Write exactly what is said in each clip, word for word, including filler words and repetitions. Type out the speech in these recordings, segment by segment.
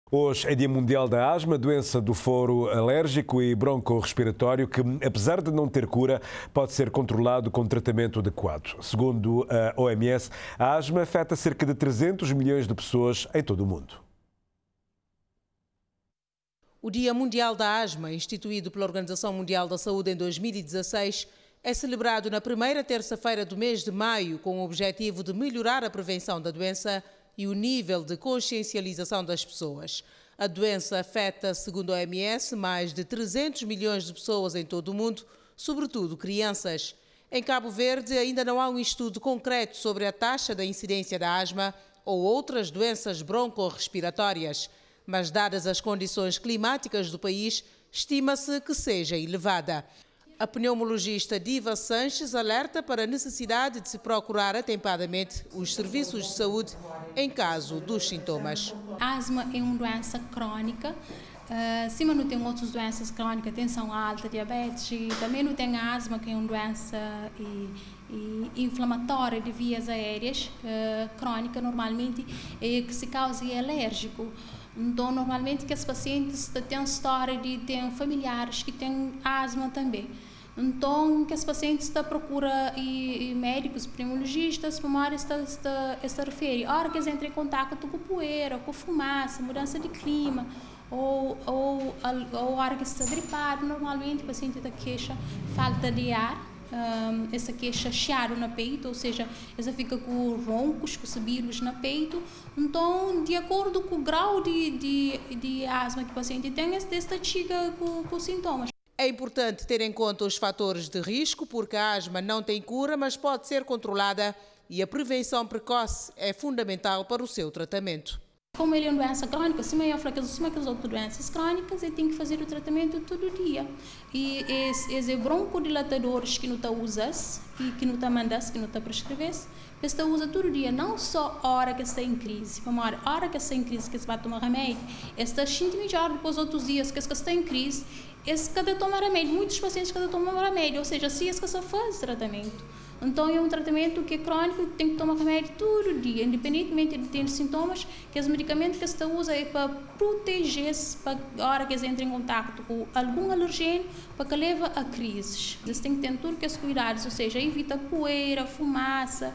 Hoje é Dia Mundial da Asma, doença do foro alérgico e broncorrespiratório que, apesar de não ter cura, pode ser controlado com tratamento adequado. Segundo a O M S, a asma afeta cerca de trezentos milhões de pessoas em todo o mundo. O Dia Mundial da Asma, instituído pela Organização Mundial da Saúde em dois mil e dezasseis, é celebrado na primeira terça-feira do mês de maio com o objetivo de melhorar a prevenção da doença e o nível de consciencialização das pessoas. A doença afeta, segundo a O M S, mais de trezentos milhões de pessoas em todo o mundo, sobretudo crianças. Em Cabo Verde, ainda não há um estudo concreto sobre a taxa da incidência da asma ou outras doenças broncorrespiratórias, mas, dadas as condições climáticas do país, estima-se que seja elevada. A pneumologista Diva Sanches alerta para a necessidade de se procurar atempadamente os serviços de saúde em caso dos sintomas. A asma é uma doença crônica. Uh, se não tem outras doenças crônicas, tensão alta, diabetes, e também não tem a asma, que é uma doença e, e inflamatória de vias aéreas, uh, crônica normalmente, é que se causa é alérgico. Então, normalmente, que os pacientes têm história de ter familiares que têm asma também. Então, que os pacientes estão à procura e, e médicos, pneumologistas, para está, está, está refere. A hora que eles entram em contato com poeira, com fumaça, mudança de clima, ou, ou, ou a hora que está gripado, normalmente o paciente está queixa falta de ar, um, essa queixa chiado no peito, ou seja, essa fica com roncos, com sibilos no peito. Então, de acordo com o grau de, de, de asma que o paciente tem, esta chega com, com sintomas. É importante ter em conta os fatores de risco, porque a asma não tem cura, mas pode ser controlada e a prevenção precoce é fundamental para o seu tratamento. Como ele é uma doença crônica, se é fraqueza, se é as outras doenças crônicas, ele tem que fazer o tratamento todo dia. E esses broncodilatadores que não está usando e que não está mandando, que não está prescrevendo, você usa todo dia, não só a hora que está em crise. A hora que está em crise, que você vai tomar remédio, está sentindo melhor depois outros dias que você está em crise. Esse cada toma remédio, muitos pacientes cada tomam remédio, ou seja, se esse que faz tratamento. Então é um tratamento que é crônico, tem que tomar remédio todo dia, independentemente de ter sintomas, que os medicamentos que você usa é para proteger-se, para a hora que eles entram em contato com algum alergênio, para que leve a crises. Eles têm que ter tudo que os cuidados, ou seja, evita poeira, fumaça,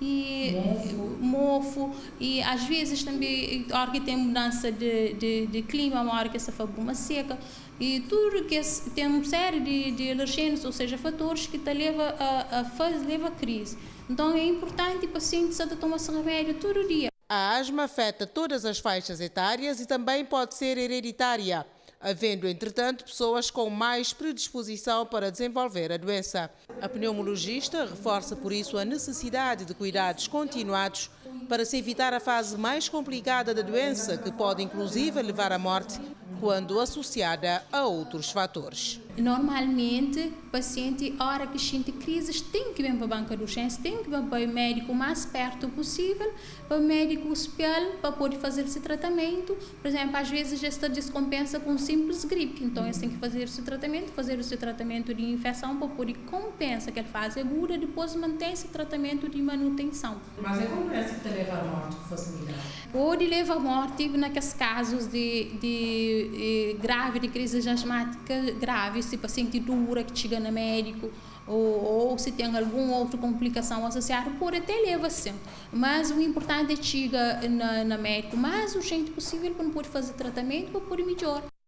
e mofo. mofo, e às vezes também, a hora que tem mudança de, de, de clima, uma hora que essa bruma seca, e tudo que tem uma série de, de alergênios, ou seja, fatores que te leva a, a, faz, leva a crise. Então é importante o paciente tomar esse remédio todo dia. A asma afeta todas as faixas etárias e também pode ser hereditária, havendo, entretanto, pessoas com mais predisposição para desenvolver a doença. A pneumologista reforça, por isso, a necessidade de cuidados continuados para se evitar a fase mais complicada da doença, que pode, inclusive, levar à morte, quando associada a outros fatores. Normalmente, o paciente, a hora que sente crises, tem que ir para a banca de urgência, tem que ir para o médico o mais perto possível, para o médico hospital, para poder fazer esse tratamento. Por exemplo, às vezes esta descompensa com simples gripe, então eles têm que fazer esse tratamento, fazer esse tratamento de infecção para poder compensar aquela fase aguda, depois manter esse tratamento de manutenção. Mas é como doença que te leva à morte com facilidade? Pode levar à morte naqueles casos de, de, de grave, de crise asmática grave, se o paciente dura que chega no médico, ou, ou se tem alguma outra complicação associada, pode até levar sim. Mas o importante é chegar no médico o mais urgente possível para poder fazer tratamento para poder melhorar.